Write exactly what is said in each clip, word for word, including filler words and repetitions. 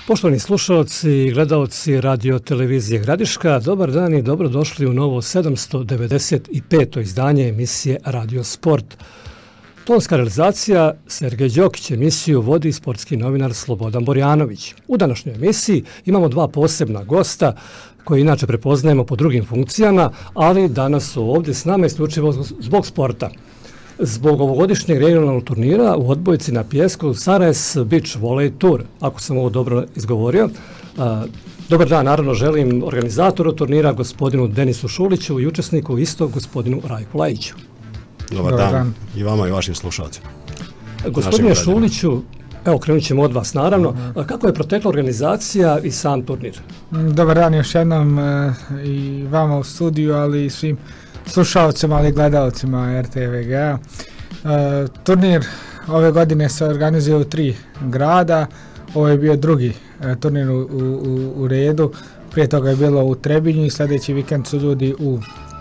Poštovani slušalci i gledalci radio televizije Gradiška, dobar dan i dobrodošli u novo sedamsto devedeset peto izdanje emisije Radio Sport. Tonska realizacija Sergej Đokić, emisiju vodi sportski novinar Slobodan Borjanović. U današnjoj emisiji imamo dva posebna gosta koje inače prepoznajemo po drugim funkcijama, ali danas su ovdje s nama isključivo zbog sporta. Zbog ovogodišnjeg regionalnog turnira u odbojci na pijesku Sarajevs Beach Volley Tour, ako sam ovo dobro izgovorio. Dobar dan, naravno želim organizatoru turnira gospodinu Denisu Šuliću i učesniku istog gospodinu Rajku Lajiću. Dobar, Dobar dan. dan i vama i vašim slušalcima. Gospodine Šuliću, evo krenut ćemo od vas naravno. Aha. Kako je protekla organizacija i sam turnir? Dobar dan još jednom i vama u studiju, ali i svim slušalcima, ali i gledalcima R T V G. Turnir ove godine se organizuje u tri grada. Ovo je bio drugi turnir u, u, u redu. Prije toga je bilo u Trebinju i sljedeći vikend su ljudi u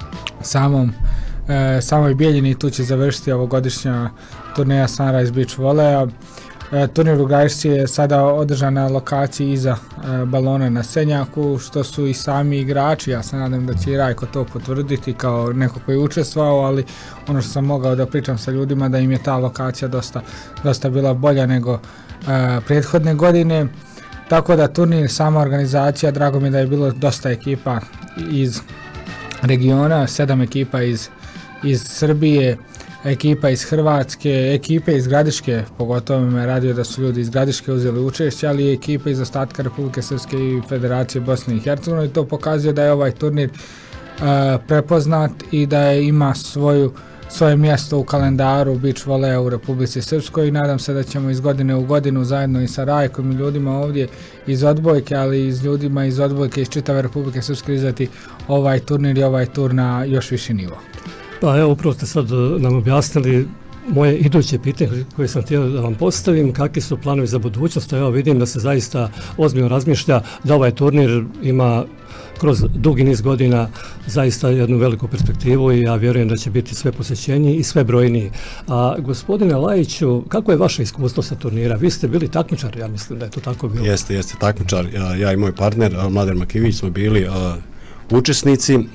samom E, samoj Bijeljini. Tu će završiti ovogodišnja turneja Sunrise Beach Volleya. E, turnir u Gradišci je sada održan na lokaciji iza e, balona na Senjaku, što su i sami igrači, ja se nadam da će i Rajko to potvrditi kao neko koji je učestvovao, ali ono što sam mogao da pričam sa ljudima da im je ta lokacija dosta, dosta bila bolja nego e, prethodne godine. Tako da turnir, sama organizacija, drago mi da je bilo dosta ekipa iz regiona, sedam ekipa iz iz Srbije, ekipa iz Hrvatske, ekipe iz Gradiške, pogotovo me radio da su ljudi iz Gradiške uzeli učešće, ali i ekipe iz ostatka Republike Srpske i Federacije Bosne i Hercegovine, i to pokazuje da je ovaj turnir uh, prepoznat i da je, ima svoju, svoje mjesto u kalendaru beach voleja u Republici Srpskoj, i nadam se da ćemo iz godine u godinu zajedno i sa Rajkom i ljudima ovdje iz odbojke, ali i s ljudima iz odbojke iz čitave Republike Srpske izdati ovaj turnir i ovaj tur na još viši nivo. Pa evo, upravo ste sad nam objasnili moje iduće pitanje koje sam htio da vam postavim, kakvi su planovi za budućnost. Evo vidim da se zaista ozbiljno razmišlja da ovaj turnir ima kroz dugi niz godina zaista jednu veliku perspektivu i ja vjerujem da će biti sve posjećeniji i sve brojniji. A gospodine Lajiću, kako je vaše iskustvo sa turnira? Vi ste bili takmičar, ja mislim da je to tako bilo. Jeste, jeste takmičar. Ja, ja i moj partner Mladen Makivić smo bili uh, učesnici uh,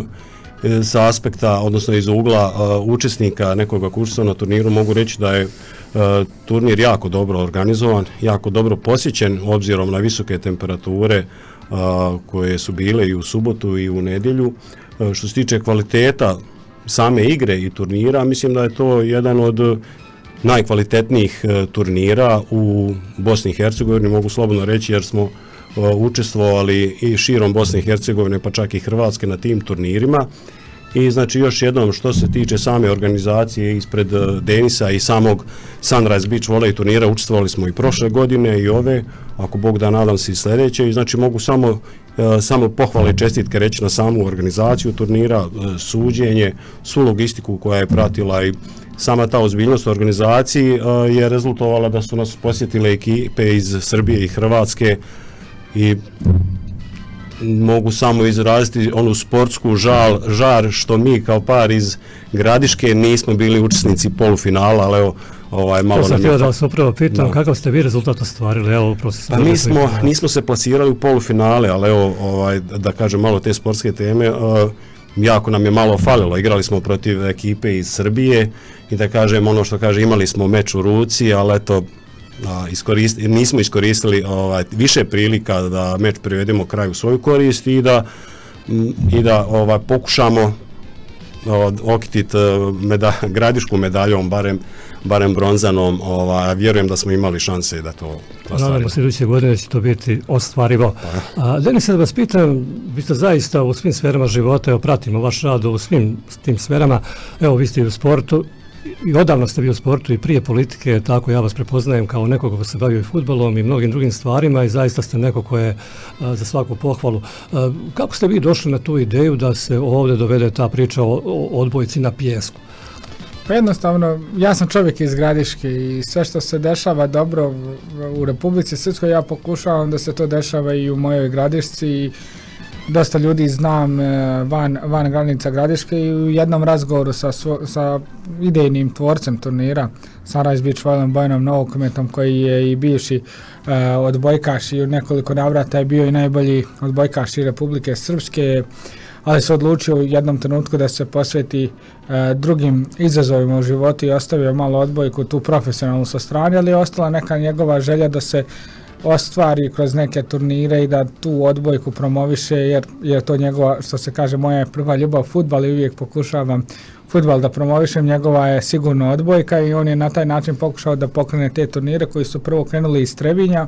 sa aspekta, odnosno iz ugla uh, učesnika nekoga kursa na turniru. Mogu reći da je uh, turnir jako dobro organizovan, jako dobro posjećen obzirom na visoke temperature uh, koje su bile i u subotu i u nedjelju. Uh, što se tiče kvaliteta same igre i turnira, mislim da je to jedan od najkvalitetnijih uh, turnira u Bosni i Hercegovini, mogu slobodno reći, jer smo učestvovali i širom Bosne i Hercegovine, pa čak i Hrvatske na tim turnirima. I znači još jednom, što se tiče same organizacije ispred Denisa i samog Sunrise Beach Volley turnira, učestvovali smo i prošle godine i ove, ako Bog da, nadam se i sljedeće, i znači mogu samo samo pohvale i čestitke reći na samu organizaciju turnira, suđenje, svu logistiku koja je pratila, i sama ta ozbiljnost u organizaciji je rezultovala da su nas posjetile ekipe iz Srbije i Hrvatske, i mogu samo izraziti onu sportsku žal, žar što mi kao par iz Gradiške nismo bili učesnici polufinala, ali evo ovaj malo. To sam htio da vas upravo pitam, no. Kakav ste vi rezultat ostvarili? Evo, pa mi smo, nismo se plasirali u polufinale, ali evo ovaj, da kažem malo te sportske teme, uh, jako nam je malo falilo. Igrali smo protiv ekipe iz Srbije i da kažem ono što kaže, imali smo meč u ruci, ali eto, A, iskoristi, nismo iskoristili ovaj, više prilika da meč privedemo kraju svoju korist i da, i da ovaj, pokušamo okititi meda, gradišku medaljom, barem, barem bronzanom. Ovaj, vjerujem da smo imali šanse da to ostvarimo. Nadamo se iduće godine će to biti ostvarivo. A, Denis, da vas pitam, vi ste zaista u svim sferama života, evo pratimo vaš rad u svim tim sferama, evo vi ste i u sportu, i odavno ste bili u sportu i prije politike, tako ja vas prepoznajem kao nekog ko se bavio i fudbalom i mnogim drugim stvarima, i zaista ste neko ko je a, za svaku pohvalu. A, kako ste vi došli na tu ideju da se ovdje dovede ta priča o, o odbojci na pijesku? Pa jednostavno, ja sam čovjek iz Gradiške i sve što se dešava dobro u Republici Srpskoj, ja pokušavam da se to dešava i u mojoj Gradišci, i dosta ljudi znam e, van, van granica Gradiške i u jednom razgovoru sa, svo, sa idejnim tvorcem turnira, Sunrise Beach Volleyball Bojanom Novokometom, koji je i bivši e, odbojkaš i u nekoliko navrata je bio i najbolji odbojkaš i Republike Srpske, ali se odlučio u jednom trenutku da se posveti e, drugim izazovima u životu i ostavio malo odbojku tu profesionalnu sa strane, ali je ostala neka njegova želja da se ostvari kroz neke turnire i da tu odbojku promoviše, jer je to njegova, što se kaže, moja je prva ljubav fudbal i uvijek pokušavam fudbal da promovišem, njegova je sigurno odbojka i on je na taj način pokušao da pokrene te turnire koji su prvo krenuli iz Trebinja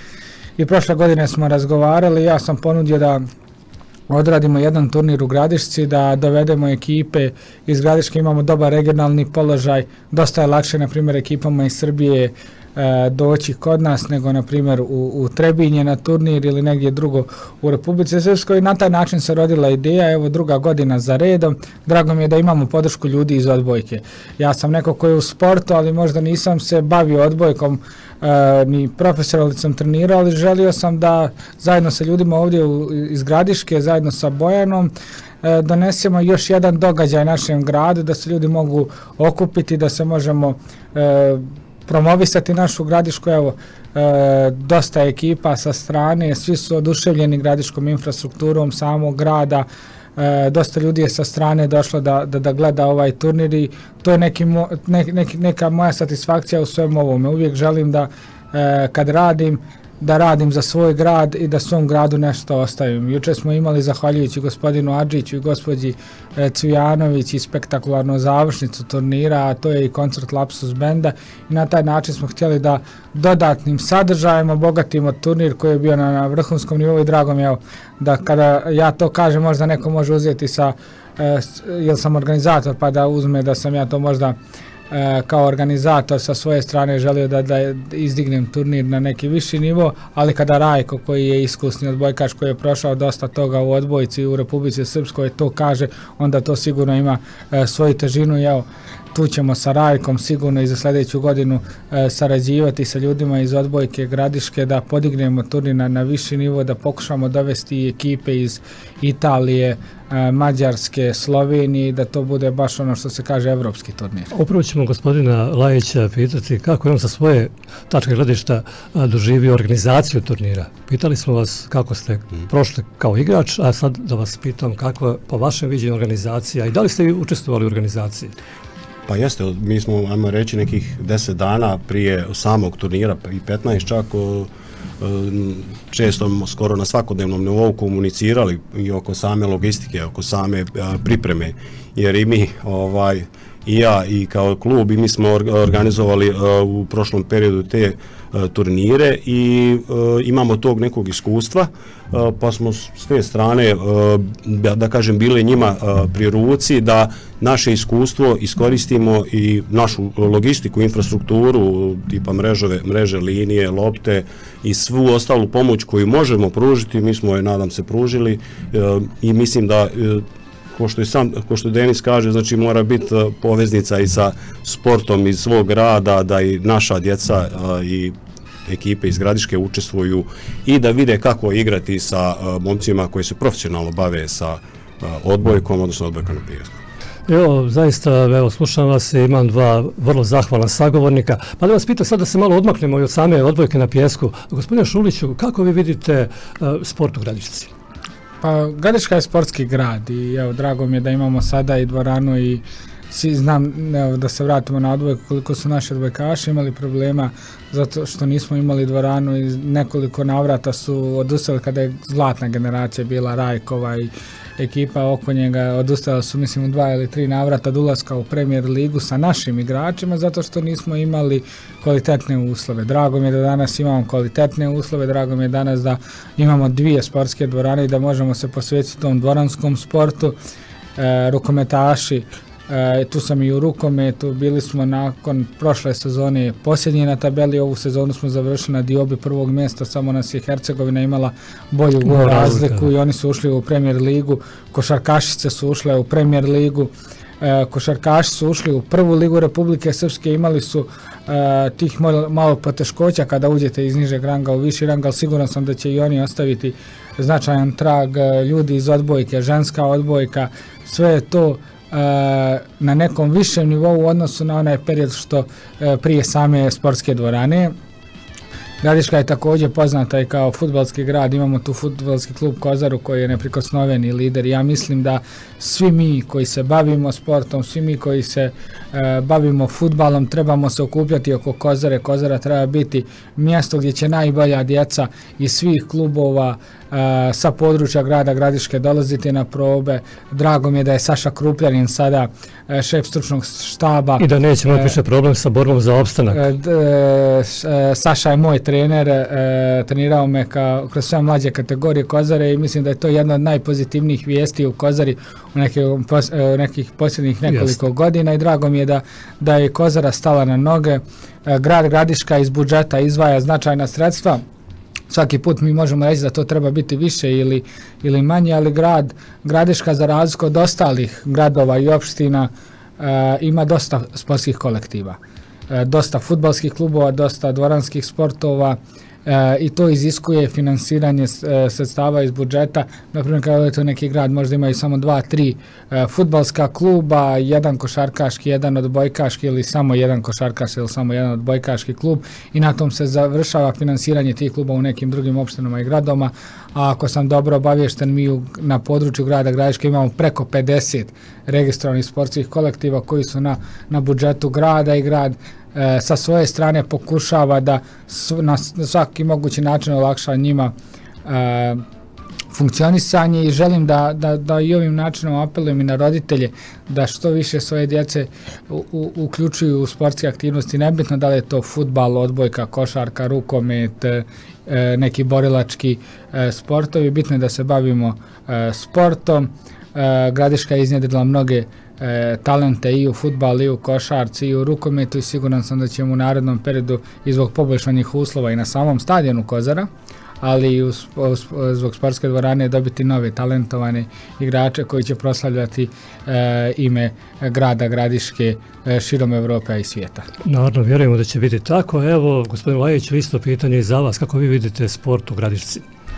i prošle godine smo razgovarali, ja sam ponudio da odradimo jedan turnir u Gradišci, da dovedemo ekipe iz Gradiške, imamo dobar regionalni položaj, dosta je lakše na primjer ekipama iz Srbije e, doći kod nas nego na primjer u, u Trebinje na turnir ili negdje drugo u Republici Srpskoj. Na taj način se rodila ideja, evo druga godina za redom, drago mi je da imamo podršku ljudi iz odbojke. Ja sam neko koji je u sportu, ali možda nisam se bavio odbojkom, Uh, ni profesionalno sam trenirao, ali želio sam da zajedno sa ljudima ovdje u, iz Gradiške, zajedno sa Bojanom, uh, donesemo još jedan događaj našem gradu, da se ljudi mogu okupiti, da se možemo uh, promovisati našu Gradišku. Evo, uh, dosta ekipa sa strane, svi su oduševljeni gradiškom infrastrukturom samog grada. E, dosta ljudi je sa strane došlo da, da, da gleda ovaj turnir i to je neki mo, ne, neki, neka moja satisfakcija u svem ovome. Uvijek želim da e, kad radim, da radim za svoj grad i da svom gradu nešto ostavim. Juče smo imali, zahvaljujući gospodinu Adžiću i gospođi e, Cvijanović, i spektakularnu završnicu turnira, a to je i koncert Lapsus benda i na taj način smo htjeli da dodatnim sadržajem obogatimo turnir koji je bio na, na vrhunskom nivou i drago mi je da kada ja to kažem možda neko može uzeti sa, e, jer sam organizator, pa da uzme da sam ja to možda E, kao organizator sa svoje strane želio da, da izdignem turnir na neki viši nivo, ali kada Rajko koji je iskusni odbojkaš, koji je prošao dosta toga u odbojci u Republici Srpskoj to kaže, onda to sigurno ima e, svoju težinu i evo, tu ćemo sa Rajkom sigurno i za sljedeću godinu e, sarađivati sa ljudima iz odbojke Gradiške da podignemo turnir na, na viši nivo, da pokušamo dovesti ekipe iz Italije, e, Mađarske, Slovenije, da to bude baš ono što se kaže evropski turnir. Upravo ćemo gospodina Lajića pitati kako je on sa svoje tačke gledišta doživio organizaciju turnira. Pitali smo vas kako ste prošli kao igrač, a sad da vas pitam kako je po vašem viđenju organizacija i da li ste vi učestvovali u organizaciji? Pa jeste, mi smo, ajmo reći, nekih deset dana prije samog turnira i petnaest čak o, često skoro na svakodnevnom nivou komunicirali i oko same logistike, oko same a, pripreme, jer i mi, ovaj, i ja i kao klub i mi smo organizovali a, u prošlom periodu te a, turnire i a, imamo tog nekog iskustva, a, pa smo s te strane, a, da, da kažem, bili njima a, pri ruci da naše iskustvo iskoristimo i našu logistiku, infrastrukturu, tipa mrežove, mreže, linije, lopte i svu ostalu pomoć koju možemo pružiti, mi smo je, nadam se, pružili a, i mislim da ko što, je sam, ko što Denis kaže, znači mora biti poveznica i sa sportom iz svog grada, da i naša djeca a, i ekipe iz Gradiške učestvuju i da vide kako igrati sa a, momcima koji se profesionalno bave sa a, odbojkom, odnosno odbojkom na pijesku. Evo, zaista, evo, slušam vas i imam dva vrlo zahvalna sagovornika. Pa da vas pitam sad da se malo odmaknemo i od same odbojke na pijesku. Gospodine Šuliću, kako vi vidite a, sport u Gradišci? Pa Gradiška je sportski grad i evo, drago mi je da imamo sada i dvoranu i svi znam, evo, da se vratimo na odbojku, koliko su naši odbojkaši imali problema zato što nismo imali dvoranu i nekoliko navrata su odustali kada je zlatna generacija bila Rajkova i ekipa oko njega, odustali su mislim u dva ili tri navrata od ulaska u Premier ligu sa našim igračima zato što nismo imali kvalitetne uslove. Drago mi je da danas imamo kvalitetne uslove, drago mi je danas da imamo dvije sportske dvorane i da možemo se posvetiti tom dvoranskom sportu. E, rukometaši, e, tu sam i u rukometu, bili smo nakon prošle sezone posljednji na tabeli, ovu sezonu smo završili na diobi prvog mjesta, samo nas je Hercegovina imala bolju gol razliku i oni su ušli u Premier ligu, košarkašice su ušle u Premier ligu. e, košarkaši su ušli u prvu ligu Republike Srpske, imali su e, tih malo, malo poteškoća kada uđete iz nižeg ranga u viši rang, ali siguran sam da će i oni ostaviti značajan trag, e, ljudi iz odbojke, ženska odbojka, sve je to na nekom višem nivou u odnosu na onaj period što prije same sportske dvorane. Gradiška je također poznata i kao fudbalski grad, imamo tu fudbalski klub Kozaru koji je neprikosnoveni lider. Ja mislim da svi mi koji se bavimo sportom, svi mi koji se e, bavimo fudbalom, trebamo se okupljati oko Kozare. Kozara treba biti mjesto gdje će najbolja djeca iz svih klubova e, sa područja grada Gradiške dolaziti na probe. Drago mi je da je Saša Krupljanin sada e, šef stručnog štaba. I da nećemo imati više problem sa borbom za opstanak. E, d, e, Saša je moj trener, e, trenirao me ka, kroz sve mlađe kategorije Kozare i mislim da je to jedna od najpozitivnijih vijesti u Kozari u nekih, pos, e, nekih posljednjih nekoliko Just. godina i drago mi je da, da je Kozara stala na noge. E, grad Gradiška iz budžeta izdvaja značajna sredstva. Svaki put mi možemo reći da to treba biti više ili, ili manje, ali grad Gradiška za razliku od ostalih gradova i opština e, ima dosta sportskih kolektiva. Dosta fudbalskih klubova, dosta dvoranskih sportova e, i to iziskuje finansiranje e, sredstava iz budžeta. Naprimjer, kada je to neki grad, možda imaju samo dva, tri e, fudbalska kluba, jedan košarkaški, jedan odbojkaški ili samo jedan košarkaški ili samo jedan odbojkaški klub i na tom se završava finansiranje tih kluba u nekim drugim opštinama i gradoma. A ako sam dobro obaviješten, mi u, na području grada Gradiške imamo preko pedeset registrovanih sportskih kolektiva koji su na, na budžetu grada i grad e, sa svoje strane pokušava da s, na, na svaki mogući način olakša njima e, funkcionisanje i želim da, da, da i ovim načinom apelujem i na roditelje da što više svoje djece u, u, uključuju u sportske aktivnosti, nebitno da li je to fudbal, odbojka, košarka, rukomet, e, neki borilački e, sportovi, bitno je da se bavimo e, sportom. E, Gradiška je iznjedrila mnoge e, talente i u fudbal, i u košarci, i u rukometu i siguran sam da ćemo u narednom periodu i zbog poboljšanih uslova i na samom stadionu Kozara, ali i uz, uz, zbog sportske dvorane dobiti nove talentovane igrače koji će proslavljati e, ime grada Gradiške e, širom Evrope i svijeta. Naravno, vjerujemo da će biti tako. Evo, gospodin Lajić, isto pitanje i za vas. Kako vi vidite sport u Gradišci?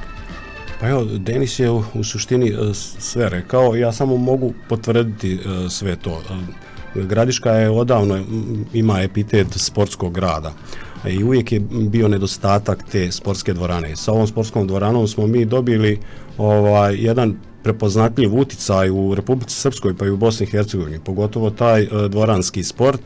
Pa evo, Denis je u, u suštini uh, sve rekao, ja samo mogu potvrditi uh, sve to. Uh, Gradiška je odavno ima epitet sportskog grada i uvijek je bio nedostatak te sportske dvorane. Sa ovom sportskom dvoranom smo mi dobili ovaj, jedan prepoznatljiv uticaj u Republici Srpskoj pa i u Bosni i Hercegovini, pogotovo taj uh, dvoranski sport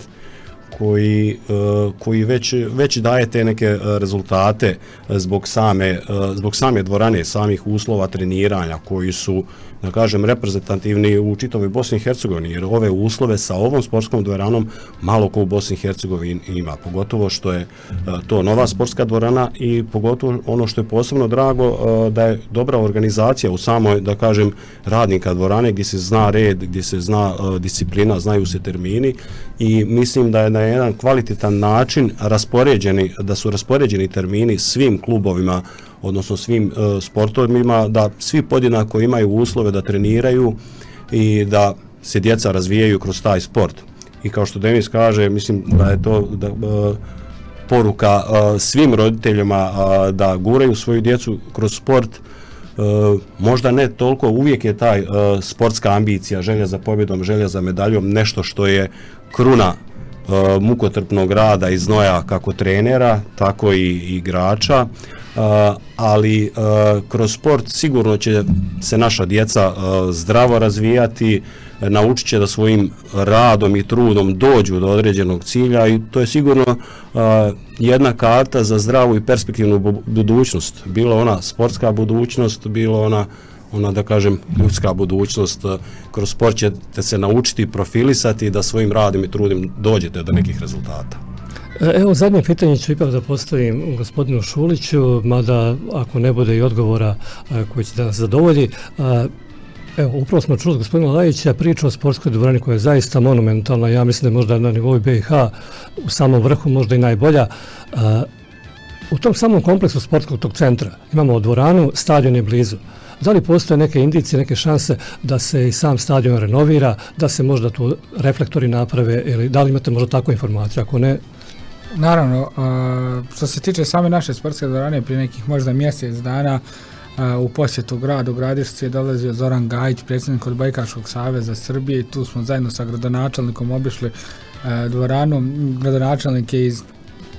koji, uh, koji već, već daje te neke uh, rezultate zbog same, uh, zbog same dvorane, samih uslova treniranja koji su, da kažem, reprezentativni u čitavoj Bosni i Hercegovini, jer ove uslove sa ovom sportskom dvoranom malo ko u Bosni i Hercegovini ima, pogotovo što je uh, to nova sportska dvorana i pogotovo ono što je posebno drago uh, da je dobra organizacija u samoj, da kažem, radnika dvorane gdje se zna red, gdje se zna uh, disciplina, znaju se termini i mislim da je na jedan kvalitetan način raspoređeni, da su raspoređeni termini svim klubovima, odnosno svim uh, sportovima, da svi podjednako imaju uslove da treniraju i da se djeca razvijaju kroz taj sport. I kao što Denis kaže, mislim da je to da, uh, poruka uh, svim roditeljima uh, da guraju svoju djecu kroz sport. Uh, možda ne toliko, uvijek je taj uh, sportska ambicija, želja za pobjedom, želja za medaljom, nešto što je kruna uh, mukotrpnog rada i znoja kako trenera, tako i igrača. Uh, ali uh, kroz sport sigurno će se naša djeca uh, zdravo razvijati, naučit će da svojim radom i trudom dođu do određenog cilja i to je sigurno uh, jedna karta za zdravu i perspektivnu bu- budućnost. Bilo ona sportska budućnost, bilo ona, ona da kažem, ljudska budućnost. Uh, kroz sport ćete se naučiti profilisati da svojim radom i trudom dođete do nekih rezultata. Evo, zadnje pitanje ću ipak da postavim gospodinu Šuliću, mada ako ne bude i odgovora a, koji će da nas zadovolji. A, evo, upravo smo čuli gospodina Lajića priču o sportskoj dvorani koja je zaista monumentalna, ja mislim da je možda na nivou B i H u samom vrhu možda i najbolja. A, u tom samom kompleksu sportskog tog centra imamo dvoranu, stadion je blizu. Da li postoje neke indicije, neke šanse da se i sam stadion renovira, da se možda tu reflektori naprave, ili da li imate možda takvu informaciju, ako ne? Naravno, a, što se tiče same naše sportske dvorane, prije nekih možda mjesec dana a, u posjetu gradu Gradišci je dolazio Zoran Gajić, predsjednik Odbojkaškog saveza Srbije, i tu smo zajedno sa gradonačelnikom obišli a, dvoranu. Gradonačelnik je iz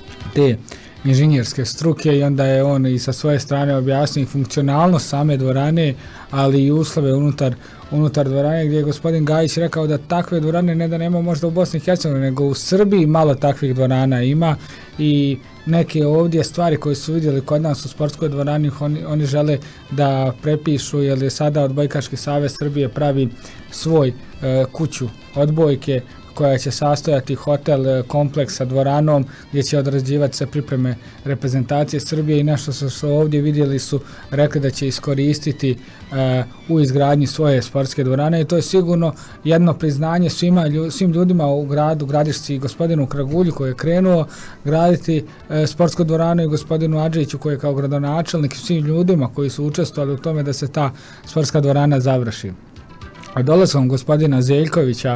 te inženjerske struke i onda je on i sa svoje strane objasnio funkcionalnost same dvorane, ali i uslove unutar unutar dvorane, gdje je gospodin Gajić rekao da takve dvorane ne da nema možda u Bosni i Hercegovini, nego u Srbiji malo takvih dvorana ima, i neke ovdje stvari koje su vidjeli kod nas u sportskoj dvorani oni, oni žele da prepišu, jer je sada Odbojkaški savez Srbije pravi svoj e, kuću odbojke koja će sastojati hotel, kompleks sa dvoranom gdje će odrađivati se pripreme reprezentacije Srbije, i nešto što su ovdje vidjeli su rekli da će iskoristiti uh, u izgradnji svoje sportske dvorane, i to je sigurno jedno priznanje svima, svim ljudima u gradu Gradišci i gospodinu Kragulju koji je krenuo graditi uh, sportsku dvoranu, i gospodinu Adžiću koji je kao gradonačelnik, svim ljudima koji su učestvovali u tome da se ta sportska dvorana završi. A dolaskom gospodina Zeljkovića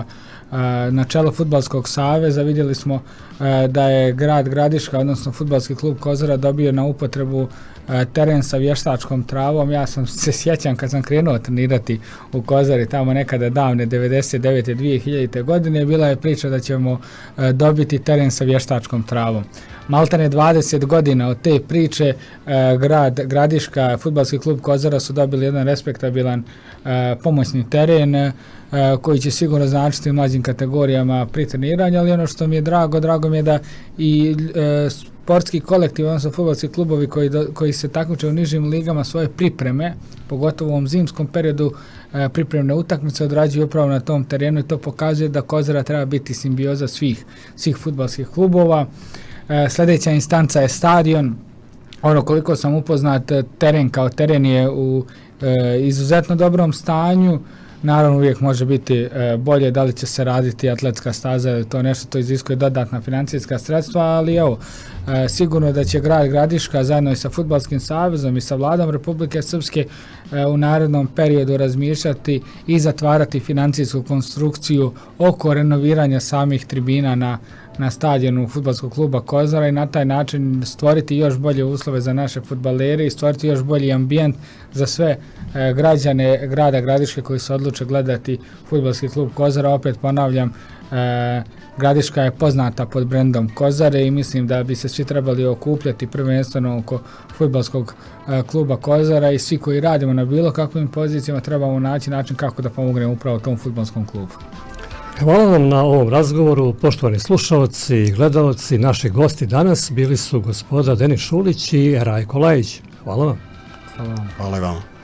na čelo Fudbalskog saveza vidjeli smo da je grad Gradiška, odnosno Fudbalski klub Kozara, dobio na upotrebu teren sa vještačkom travom. Ja sam se sjećam kad sam krenuo trenirati u Kozari tamo nekada davne devedeset devete dvije hiljadite godine, bila je priča da ćemo dobiti teren sa vještačkom travom. Maltene dvadeset godina od te priče grad Gradiška, Fudbalski klub Kozara su dobili jedan respektabilan pomoćni teren koji će sigurno značiti mlađim kategorijama pri treniranju, ali ono što mi je drago, drago mi je da i sportski kolektiv, odnosno fudbalski klubovi koji, do, koji se takmiče u nižim ligama svoje pripreme, pogotovo u ovom zimskom periodu, pripremne utakmice odrađuju upravo na tom terenu, i to pokazuje da Kozara treba biti simbioza svih, svih fudbalskih klubova. Sljedeća instanca je stadion. Ono koliko sam upoznat, teren kao teren je u e, izuzetno dobrom stanju. Naravno uvijek može biti e, bolje, da li će se raditi atletska staza ili to nešto, to iziskuje dodatna financijska sredstva, ali evo, e, sigurno da će grad Gradiška zajedno i sa Fudbalskim savezom i sa vladom Republike Srpske e, u narednom periodu razmišljati i zatvarati financijsku konstrukciju oko renoviranja samih tribina na na stadionu Fudbalskog kluba Kozara, i na taj način stvoriti još bolje uslove za naše fudbalere i stvoriti još bolji ambijent za sve e, građane grada Gradiške koji se odluče gledati Fudbalski klub Kozara. Opet ponavljam, e, Gradiška je poznata pod brendom Kozare i mislim da bi se svi trebali okupljati prvenstveno oko Fudbalskog e, kluba Kozara, i svi koji radimo na bilo kakvim pozicijama trebamo naći način kako da pomognemo upravo tom fudbalskom klubu. Hvala vam na ovom razgovoru, poštovani slušalci i gledalci. Naši gosti danas bili su gospoda Denis Šulić i Rajko Lajić. Hvala vam. Hvala vam. Hvala vam.